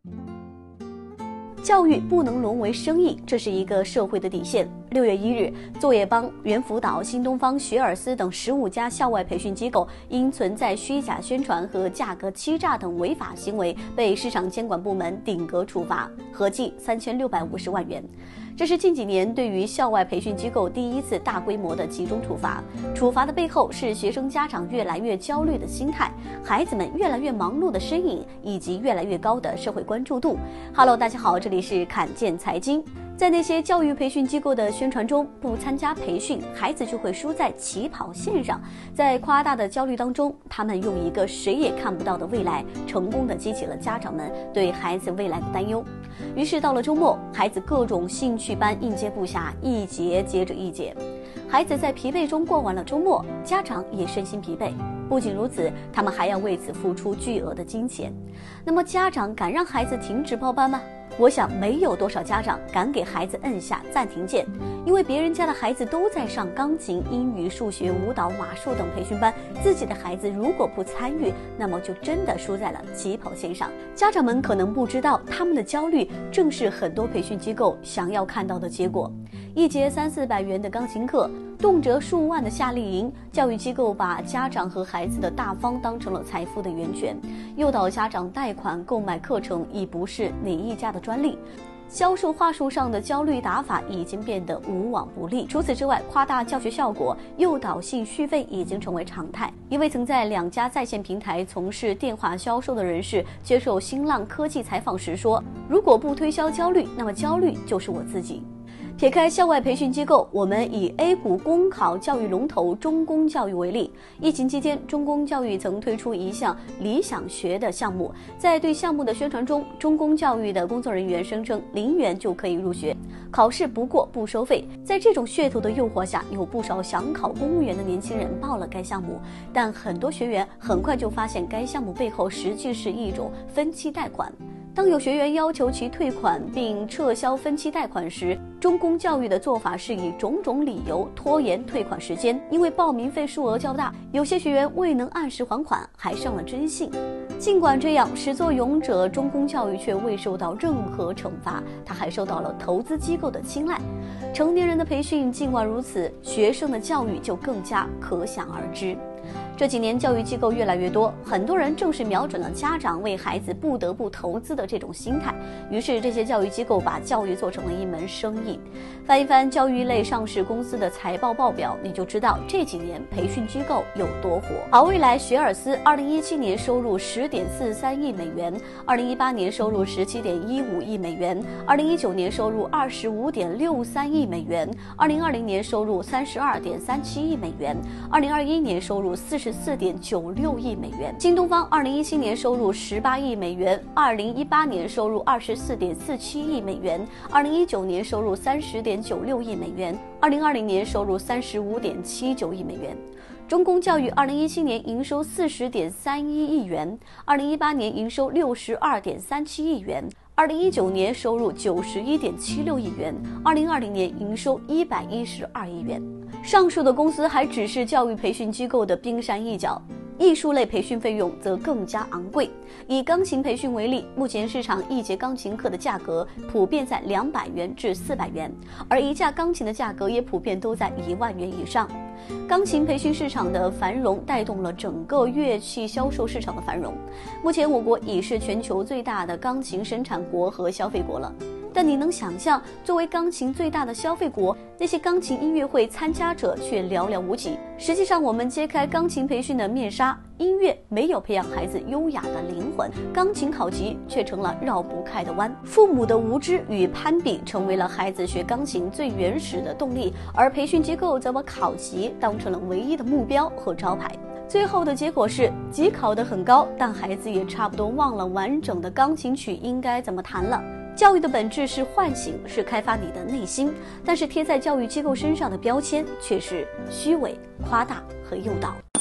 教育不能沦为生意，这是一个社会的底线。6月1日，作业帮、猿辅导、新东方、学而思等15家校外培训机构因存在虚假宣传和价格欺诈等违法行为，被市场监管部门顶格处罚，合计3650万元。这是近几年对于校外培训机构第一次大规模的集中处罚。处罚的背后是学生家长越来越焦虑的心态，孩子们越来越忙碌的身影，以及越来越高的社会关注度。Hello， 大家好，这里是侃见财经。在那些教育培训机构的宣传中，不参加培训，孩子就会输在起跑线上。在夸大的焦虑当中，他们用一个谁也看不到的未来，成功地激起了家长们对孩子未来的担忧。于是到了周末，孩子各种兴趣班应接不暇，一节接着一节。孩子在疲惫中过完了周末，家长也身心疲惫。不仅如此，他们还要为此付出巨额的金钱。那么家长敢让孩子停止报班吗？我想没有多少家长敢给孩子摁下暂停键，因为别人家的孩子都在上钢琴、英语、数学、舞蹈、马术等培训班，自己的孩子如果不参与，那么就真的输在了起跑线上。家长们可能不知道，他们的焦虑正是很多培训机构想要看到的结果。一节300-400元的钢琴课，动辄数万的夏令营，教育机构把家长和孩子的大方当成了财富的源泉，诱导家长贷款购买课程已不是哪一家的专利。销售话术上的焦虑打法已经变得无往不利。除此之外，夸大教学效果、诱导性续费已经成为常态。一位曾在2家在线平台从事电话销售的人士接受新浪科技采访时说：“如果不推销焦虑，那么焦虑就是我自己。”撇开校外培训机构，我们以 A 股公考教育龙头中公教育为例。疫情期间，中公教育曾推出一项理想学的项目，在对项目的宣传中，中公教育的工作人员声称0元就可以入学，考试不过不收费。在这种噱头的诱惑下，有不少想考公务员的年轻人报了该项目，但很多学员很快就发现该项目背后实际是一种分期贷款。当有学员要求其退款并撤销分期贷款时，中公教育的做法是以种种理由拖延退款时间，因为报名费数额较大，有些学员未能按时还款，还上了征信。尽管这样，始作俑者中公教育却未受到任何惩罚，他还受到了投资机构的青睐。成年人的培训尽管如此，学生的教育就更加可想而知。这几年教育机构越来越多，很多人正是瞄准了家长为孩子不得不投资的这种心态，于是这些教育机构把教育做成了一门生意。翻一翻教育类上市公司的财报报表，你就知道这几年培训机构有多火。好未来、学而思2017年收入10.43亿美元，2018年收入17.15亿美元，2019年收入25.63亿美元，2020年收入32.37亿美元，2021年收入44.96亿美元。新东方2017年收入18亿美元，2018年收入24.47亿美元，2019年收入30.96亿美元，2020年收入35.79亿美元。中公教育2017年营收40.31亿元，2018年营收62.37亿元，2019年收入91.76亿元，2020年营收112亿元。上述的公司还只是教育培训机构的冰山一角，艺术类培训费用则更加昂贵。以钢琴培训为例，目前市场一节钢琴课的价格普遍在200元至400元，而一架钢琴的价格也普遍都在1万元以上。钢琴培训市场的繁荣带动了整个乐器销售市场的繁荣。目前我国已是全球最大的钢琴生产国和消费国了。但你能想象，作为钢琴最大的消费国，那些钢琴音乐会参加者却寥寥无几。实际上，我们揭开钢琴培训的面纱，音乐没有培养孩子优雅的灵魂，钢琴考级却成了绕不开的弯。父母的无知与攀比成为了孩子学钢琴最原始的动力，而培训机构则把考级当成了唯一的目标和招牌。最后的结果是，级考得很高，但孩子也差不多忘了完整的钢琴曲应该怎么弹了。教育的本质是唤醒，是开发你的内心，但是贴在教育机构身上的标签却是虚伪、夸大和诱导。